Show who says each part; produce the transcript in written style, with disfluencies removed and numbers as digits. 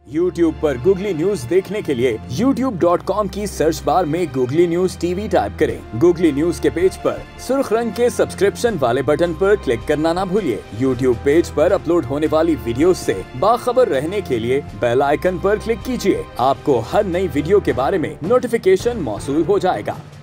Speaker 1: YouTube पर Googly news देखने के लिए youtube.com की सर्च बार में Googly न्यूज टीवी टाइप करें। Googly न्यूज के पेज पर सुर्ख रंग के सब्सक्रिप्शन वाले बटन पर क्लिक करना ना भूलिए। YouTube पेज पर अपलोड होने वाली वीडियोस से बाखबर रहने के लिए बेल आइकन पर क्लिक कीजिए। आपको हर नई वीडियो के बारे में नोटिफिकेशन मौसूल हो जाएगा।